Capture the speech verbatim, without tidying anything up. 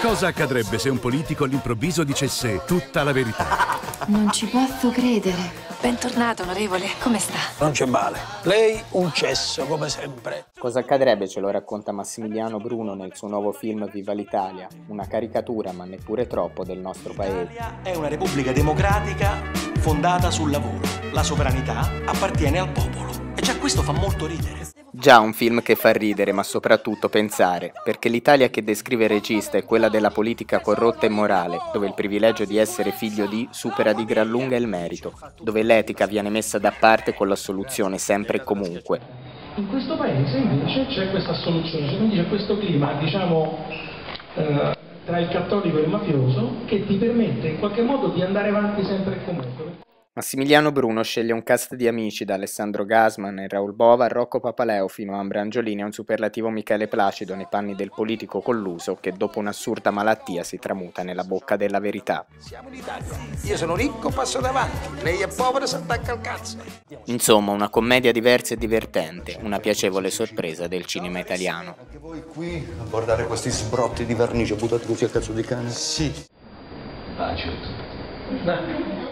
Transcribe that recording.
Cosa accadrebbe se un politico all'improvviso dicesse tutta la verità? Non ci posso credere. Bentornato, onorevole. Come sta? Non c'è male. Lei un cesso, come sempre. Cosa accadrebbe, ce lo racconta Massimiliano Bruno nel suo nuovo film Viva l'Italia, una caricatura, ma neppure troppo, del nostro paese. L'Italia è una repubblica democratica fondata sul lavoro. La sovranità appartiene al popolo. E già questo fa molto ridere. Già un film che fa ridere, ma soprattutto pensare, perché l'Italia che descrive il regista è quella della politica corrotta e morale, dove il privilegio di essere figlio di supera di gran lunga il merito, dove l'etica viene messa da parte con l'assoluzione sempre e comunque. In questo paese invece c'è questa assoluzione, cioè quindi c'è questo clima, diciamo, eh, tra il cattolico e il mafioso, che ti permette in qualche modo di andare avanti sempre e comunque. Massimiliano Bruno sceglie un cast di amici, da Alessandro Gasman e Raul Bova a Rocco Papaleo fino a Ambra Angiolini e un superlativo Michele Placido nei panni del politico colluso che dopo un'assurda malattia si tramuta nella bocca della verità. Siamo in Italia. Io sono ricco, passo davanti. Lei è povero, si attacca al cazzo. Insomma, una commedia diversa e divertente, una piacevole sorpresa del cinema italiano. Anche voi qui a guardare questi sbrotti di vernice buttati così a cazzo di cane? Sì. Ah, certo.